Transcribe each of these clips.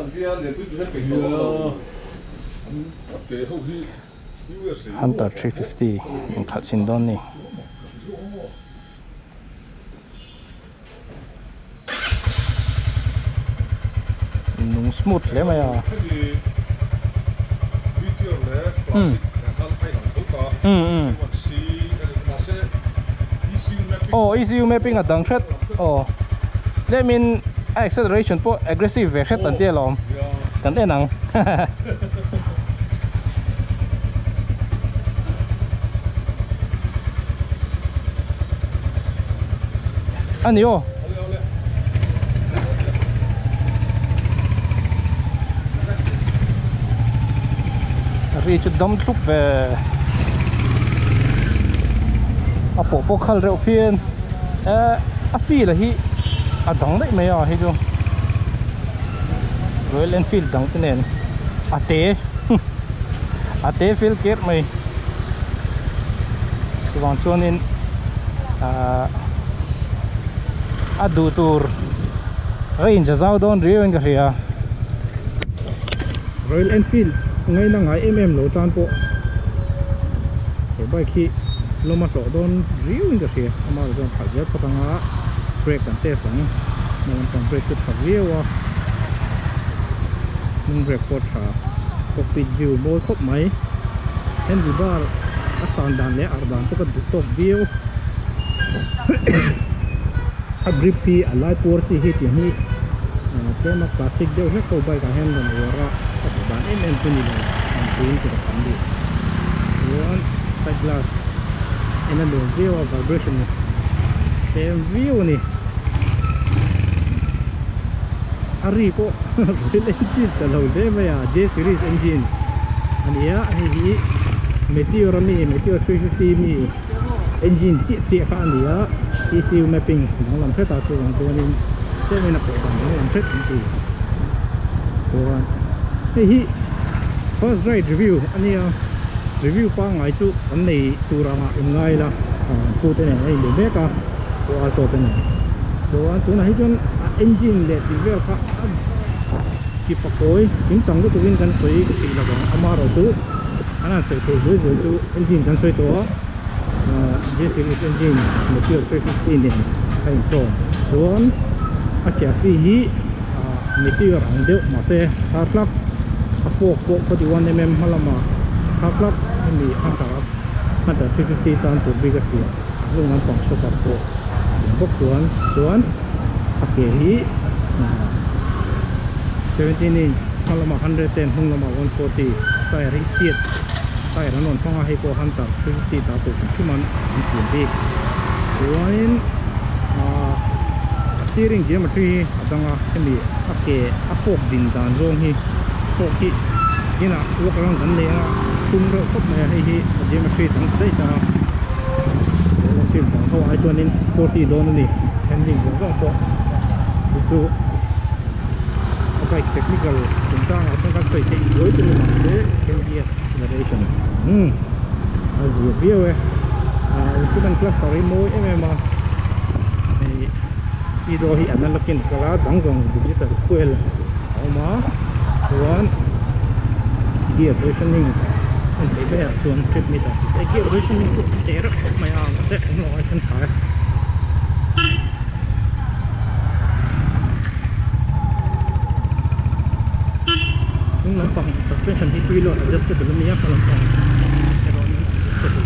Hunter 350 in Katsindoni. Nung smooth le maya. Oh, ECU mapping at dang thread. Oh, that mean acceleration po aggressive version tan che lom. Kan te nang. Ano yo? Reach dam thup về bộ khal reu phiền phi là hi đóng đấy mày à hay chưa Royal Enfield đóng thế này té field kết mày xong cho nên đủ tour range giao don riêng cái gì à Royal Enfield ngay là ngay lỗ tràn bộ cái bài khi lo mà rõ don riêng cái gì mà don phải rất có tăng á brake kan te sang mình còn brake chút phải riêng à mình brake pot ha cockpit view môi khop máy handlebar asan dan le ardan so ka top view a grip pi a light port hi ti hi cái mà classic deu hết câu bay cả handle ra các bạn em pin đi pin cái phần đi one side glass and then the view of vibration same view ni ari po engine kalau de maya J series engine ania hi Meteor 350 mi engine chi ka ania ECU mapping nang lam theta chu ang chuan in te me na po nang lam thet ti chuan hi first ride review ania review pa ngai chu an nei turanga ngai la tu te ne ai le be ka to a to te ne chuan tu na hi chuan engine le ti vel kha ki pa koi king chang tu win kan soi ki la ba amaro tu ana se ko zoi chu engine kan soi to J series engine Meteor 350 ne kai to chuan a chassis hi Meteor ang deu ma se car plug a 41 mm halama car plug ni Hunter 350 tan tu big sia lung nam pang so ka po bok chuan okay hi 17 inch halama 110 halama 140 tire hi seat tire non panga hi ko Hunter 350 ta tu chuman in sim bi chuan steering geometry atanga hemi a fork din dan zong hi fork hi ina walk around kan le na tung ro khop mai hi geometry tang dai ta tin bang ho ai chuan in sporty don ni handling zong po chu a bike technical chung chang a tang ka sei te loi tu ma se can be acceleration as you view instrument cluster mo mm speedo hi analokin kala dangjong digital scale oma chuan gear positioning an te be chuan trip meter te gear positioning ku te ra khop mai ang te no ai san thai nung lampang suspension hi preload adjustable niya palampang pero adjustable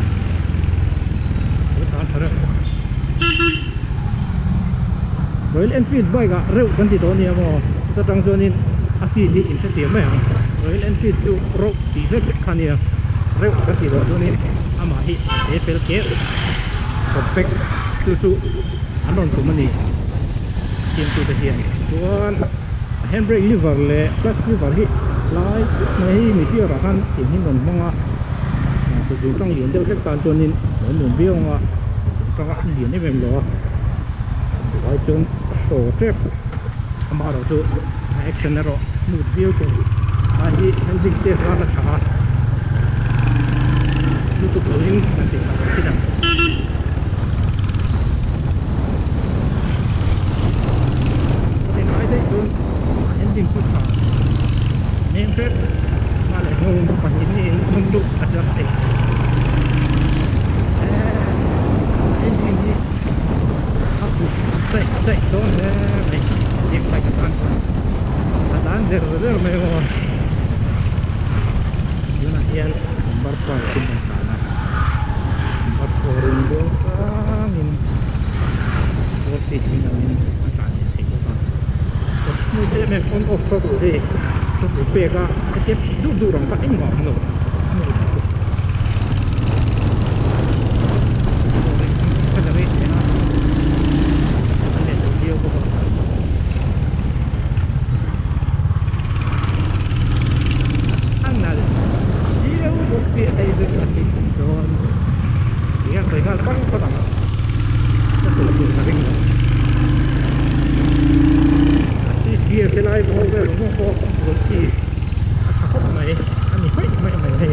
Royal Enfield bike ga reu kan ti to ni mo ta tang zonin a fi li in thati mai Royal Enfield tu pro ti ve khania reu kan ti to zonin ama hi FL ke compact chu anon tu mani sim tu te hian chuan handbrake lever le clutch lever hi lai mai hi Meteor ra kan ti hin non manga tu tu tang lian deu tek tan zonin non biong tang a lian ni mem lo ai chun so trip amaro chu action ero smooth view chu ai handling test ra la tha tu tu in kan ti sida en ai dei chun handling chu tha name plate mà lại ngung còn ini nung đục adjusting engine đi up chạy đó nè này điệp phải cái tan zero mấy ngon yun na yan number 4 tingnan sana number 4 rin doon sa amin 40 namin ang saan yun ko pa pag smooth eh on off throttle eh so pega katip durang pa ingo no smooth accelerate na ano video ko pa ang nal video box ay doon yan so igal pang patama susunod na rin assist gear sila ay over mo po volti at ako may ani may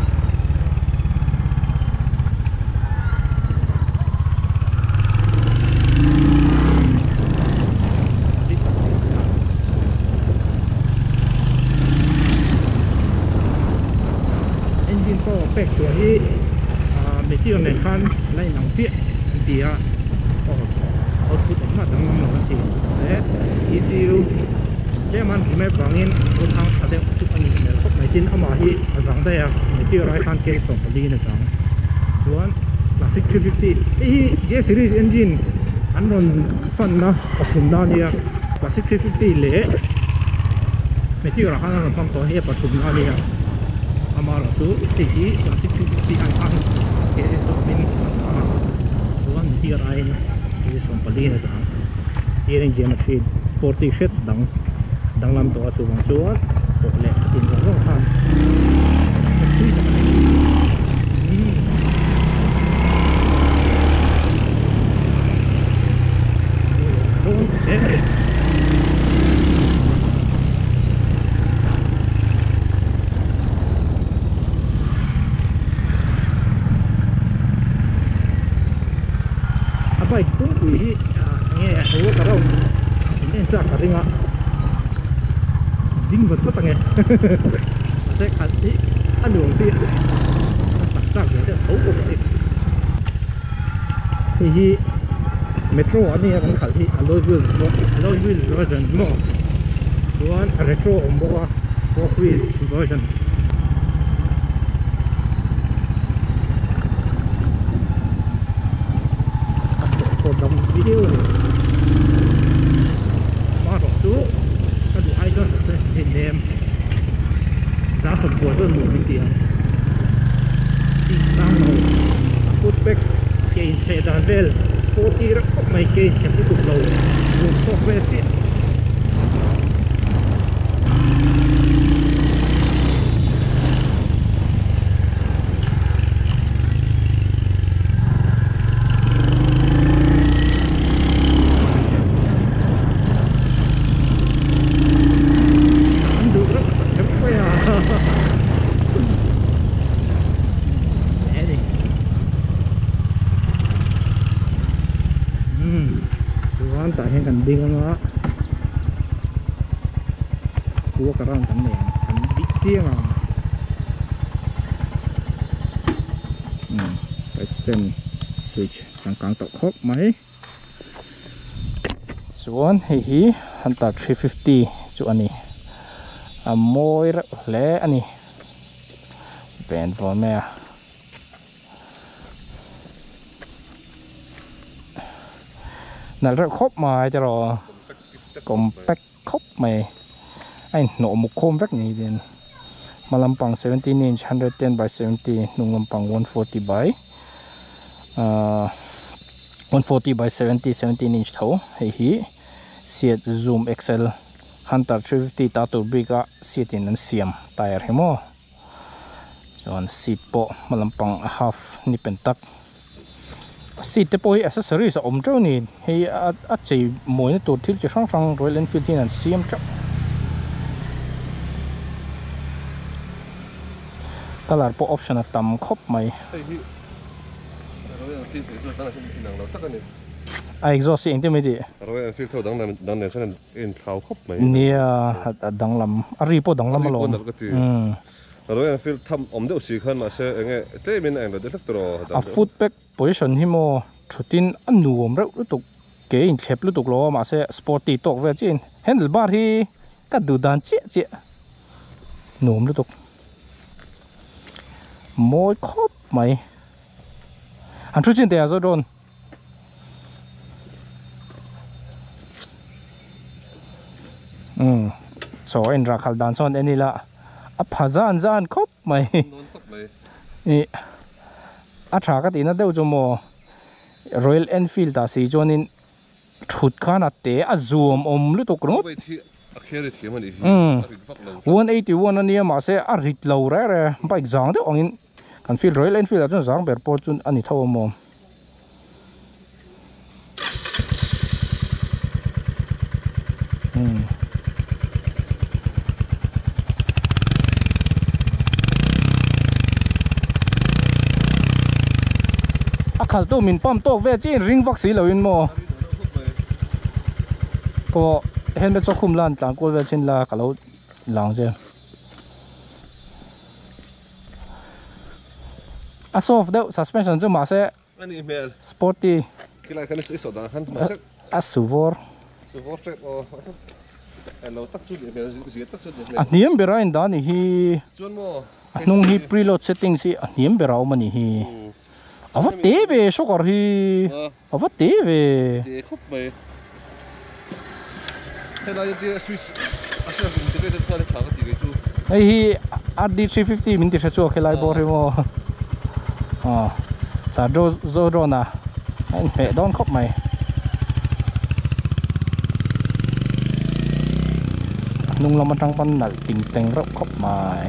engine ko pekตัวที่Meteor ในคันไล่หนังเสียดีอ่ะเอาพูดออกมาตั้งหมดทีและ ECU เจ้ามันไม่ฟังอินคนทางอาเดมทุกอันนี้เนี่ยพวกไหนจินเอามาที่สั่งได้อ่ะ Meteor ไล่คันเกสส่งไปดีนะสั่งส่วน Classic 350ที่ J Series engine อันนั้นฟันนะออกถึงด้านนี้ Classic 350เละ Meteor คันนั้นฟังตัวนี้ปัจจุบันนี้Amara tu tinggi Classic 350 ang kaya somin sama tuan Meteor ay kaya som palina sa steering geometry sporty shit dang lam to asubang suwan to le tin ko ha baik pun ini nghe số cả đâu nên chắc cả tiếng ạ đinh vật rất là nghe sẽ ăn tí ăn đường gì chắc cái được ấu của gì thì metro anh ấy cũng khởi thì alloy wheel version mà còn retro ông bảo sport wheel version trong video này qua rõ chú các đủ ai cho hình đem giá phẩm của hơn 10 tiền xịn sang màu footback kênh xe đàn vel sporty rất có mấy kênh kèm tiếp tục lâu gồm có về xịn tại hiện cảnh điên nó cua cả rong cảnh này cảnh bị chiếng à extend switch chẳng càng tọt khóc mấy xuống hi Hunter 350 chỗ anh này môi rất lẽ anh này vẹn vào mẹ nãy rất khóc mà cho rồi compact khóc mày anh nổ một khôm rất nhiều tiền mà làm bằng 17 inch 110 by 70 nung làm bằng 140 by 140 by 70 17 inch thấu hi Seat Zoom XL Hunter 350 tato biga seat in siam tire hemo so seat po mà làm bằng half nipen tak seat te poi accessories om trâu ni hi a chei moi na tur thil chi sang sang Royal Enfield tin an siam chap color po option tam khop mai exhaust si ente medi Royal Enfield thâu dang nen san in thau khop mai nia danglam ari po danglam lo Royal Enfield tham deuh si khan ma se enge te min ang de tro a footback position hi mo thutin anuom reuh tuk ke in thlep lu tuk lo ma se sporty tok ve chin handlebar hi ka du dan che nuom lu tuk moi khop mai han thu chin te azo don so in ra khal dan son enila a phazan zan khop mai ni a tha ka tina deuh chomo Royal Enfield ta si jonin thut khan a te a zoom om lu tok ro 181 ania ma se a rit lo re bike zang de ongin kan feel Royal Enfield a chun zang ber por chun ani thaw mo khal tu min pam tok ve chin ring vak si loin mo po hen be chokhum lan tlang kol ve chin la kalo lang je a soft de suspension chu ma se ani mel sporty kila kan is so da han ma se a suvor trap o hello tak chu de mel zi tak chu de a niam berain da ni hi chon mo nung hi preload setting si a niam berau mani hi ava teve shokar hi ava teve de khop mai hela ye switch asya integrated ka le thaga ti ge chu ai hi RD 350 min ti chu khelai bor hi mo sa zo na anh mẹ đón khóc mày nung lama trăng pan nal ting teng rốc khóc mày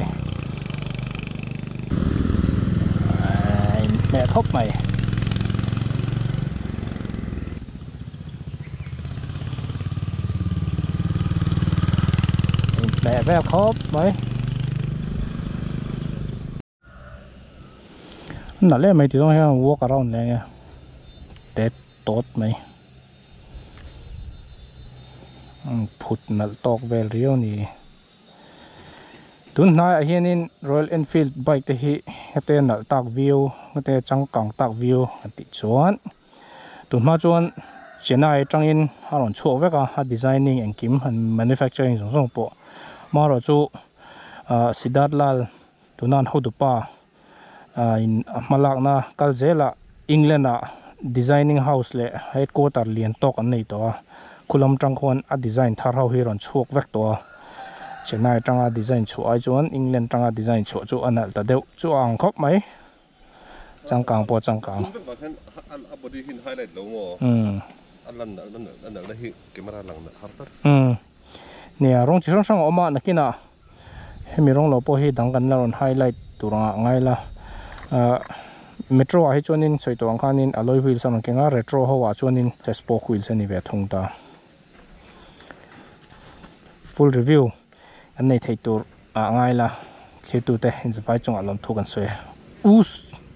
mẹ khóc mày mẹ bé khóc mày nãy lên mày thì nó hay walk around này tết tốt mày phút nãy talk về riêu nè tuần nay hiện in Royal Enfield bike thì cái nãy tag view cái trăng cẳng tag view thì chuan tuần mà chuan trên này trăng in hàng chua với cả designing and kim and manufacturing giống giống bộ mà rồi chú Siddharth Lal tuần nan hậu pa in malak na kalzela England designing house le headquarter lian tok an nei to khulam tang khon a design thar ho hi ron chuak vek to chennai tanga design chu ai chuan England tanga design chu chu anal ta deuh chu ang khop mai changkang po changkang body hin highlight lo mo alan la hi camera lang na hartar nia rong chi sang oma nakina hemi rong lo po hi dangkan la ron highlight turanga ngai la Meteor hi chuanin soitawang khanin alloy wheels an kenga retro ho chuanin spoke wheels ani ve thung ta full review an nei thei tur ngai la thlitu te in vai chung alom thu kan soe us